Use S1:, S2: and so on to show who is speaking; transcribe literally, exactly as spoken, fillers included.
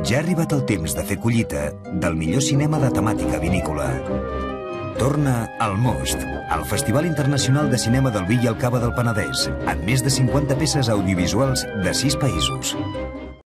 S1: Ja ha arribat el temps de fer collita del millor cinema de temàtica vinícola. Torna al Most, el Festival Internacional de Cinema del Vi i el Cava del Penedès, amb més de cinquanta peces audiovisuals de sis països.